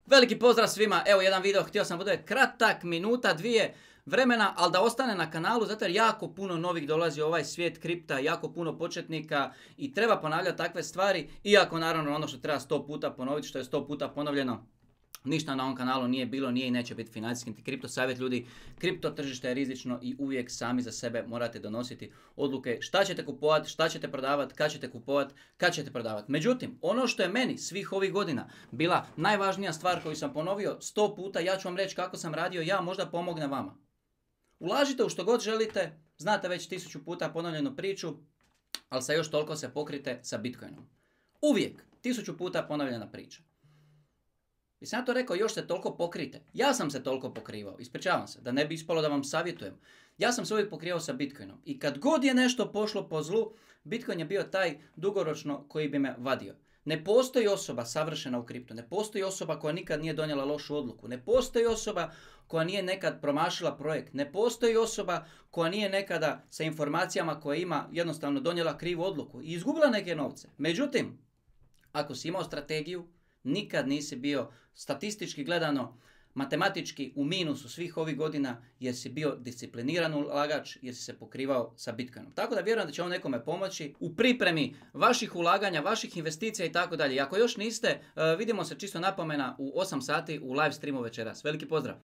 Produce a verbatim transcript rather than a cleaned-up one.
Veliki pozdrav svima, evo jedan video, htio sam bude kratak, minuta, dvije vremena, ali da ostane na kanalu, zato jer jako puno novih dolazi u ovaj svijet kripta, jako puno početnika i treba ponavljati takve stvari, iako naravno ono što treba sto puta ponoviti, što je sto puta ponovljeno, ništa na ovom kanalu nije bilo, nije i neće biti financijski niti kripto savjet ljudi. Kripto tržište je rizično i uvijek sami za sebe morate donositi odluke šta ćete kupovati, šta ćete prodavati, kad ćete kupovati, kad ćete prodavati. Međutim, ono što je meni svih ovih godina bila najvažnija stvar koju sam ponovio sto puta, ja ću vam reći kako sam radio, ja možda pomognem vama. Ulažite u što god želite, znate već tisuću puta ponovljenu priču, ali sa još toliko se pokrite sa Bitcoinom. Uvijek, tisuću puta ponovljena priča. I sam ja to rekao, još se toliko pokrite. Ja sam se toliko pokrivao, ispričavam se, da ne bi ispalo da vam savjetujem. Ja sam se uvijek pokrivao sa Bitcoinom. I kad god je nešto pošlo po zlu, Bitcoin je bio taj dugoročno koji bi me vadio. Ne postoji osoba savršena u kriptu, ne postoji osoba koja nikad nije donijela lošu odluku, ne postoji osoba koja nije nekad promašila projekt, ne postoji osoba koja nije nekada sa informacijama koje ima jednostavno donijela krivu odluku i izgubila neke novce. Međutim, ako si imao strategiju, nikad nisi bio statistički gledano, matematički u minusu svih ovih godina jer si bio discipliniran ulagač, jer si se pokrivao sa Bitcoinom. Tako da vjerujem da će on nekome pomoći u pripremi vaših ulaganja, vaših investicija i tako dalje. Ako još niste, vidimo se čisto napomena u osam sati u live streamu večeras. Veliki pozdrav!